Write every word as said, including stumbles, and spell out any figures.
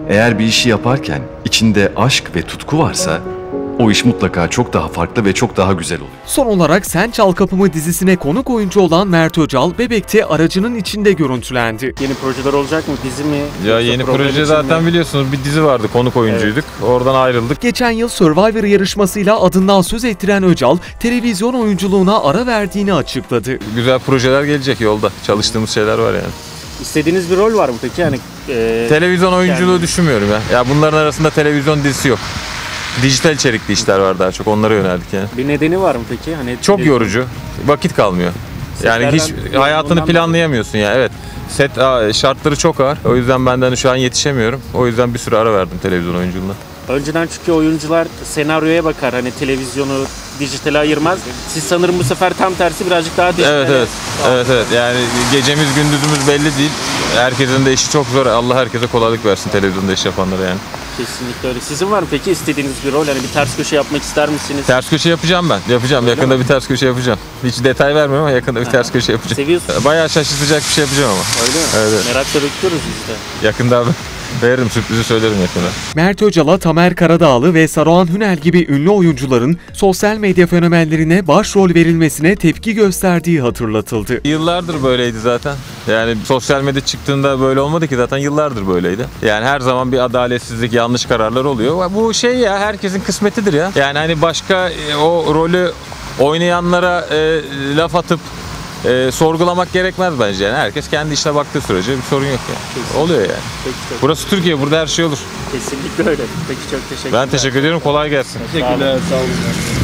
Eğer bir işi yaparken içinde aşk ve tutku varsa o iş mutlaka çok daha farklı ve çok daha güzel oluyor. Son olarak Sen Çal Kapımı dizisine konuk oyuncu olan Mert Öcal, Bebek'te aracının içinde görüntülendi. Yeni projeler olacak mı? Dizi mi? Ya yeni proje zaten mi? Biliyorsunuz bir dizi vardı, konuk oyuncuyduk. Evet. Oradan ayrıldık. Geçen yıl Survivor yarışmasıyla adından söz ettiren Öcal, televizyon oyunculuğuna ara verdiğini açıkladı. Güzel projeler gelecek yolda. Çalıştığımız şeyler var yani. İstediğiniz bir rol var mı peki? Yani e, televizyon oyunculuğu yani... düşünmüyorum ya. Ya bunların arasında televizyon dizisi yok. Dijital içerikli işler var daha çok. Onlara yöneldik yani. Bir nedeni var mı peki? Hani çok yorucu. Vakit kalmıyor. Yani hiç hayatını planlayamıyorsun ya. Evet. Set şartları çok ağır. O yüzden benden şu an yetişemiyorum. O yüzden bir süre ara verdim televizyon oyunculuğuna. Önceden çünkü oyuncular senaryoya bakar. Hani televizyonu dijitale ayırmaz. Siz sanırım bu sefer tam tersi birazcık daha dijitale. Evet evet. Evet evet. Yani gecemiz gündüzümüz belli değil. Herkesin de işi çok zor. Allah herkese kolaylık versin televizyonda iş yapanlara yani. Kesinlikle öyle. Sizin var mı peki istediğiniz bir rol? Hani bir ters köşe yapmak ister misiniz? Ters köşe yapacağım ben. Yapacağım. Öyle yakında mi? Bir ters köşe yapacağım. Hiç detay vermiyorum ama yakında bir ha. ters köşe yapacağım. Seviyorsunuz. Bayağı şaşırtacak bir şey yapacağım ama. Öyle mi? Evet, evet. Merakla bekliyoruz işte. Yakında abi. Veririm, sürprizi söylerim yakında. Mert Öcal'a Tamer Karadağlı ve Saruhan Hünel gibi ünlü oyuncuların sosyal medya fenomenlerine başrol verilmesine tepki gösterdiği hatırlatıldı. Yıllardır böyleydi zaten. Yani sosyal medya çıktığında böyle olmadı ki, zaten yıllardır böyleydi. Yani her zaman bir adaletsizlik, yanlış kararlar oluyor. Bu şey ya, herkesin kısmetidir ya. Yani hani başka o rolü oynayanlara e, laf atıp E, sorgulamak gerekmez bence yani. Herkes kendi işine baktığı sürece bir sorun yok yani. Kesinlikle. Oluyor yani. Peki, burası Türkiye, burada her şey olur. Kesinlikle öyle. Peki çok teşekkürler. Ben teşekkür ediyorum. Kolay gelsin. Teşekkürler. Sağ olun.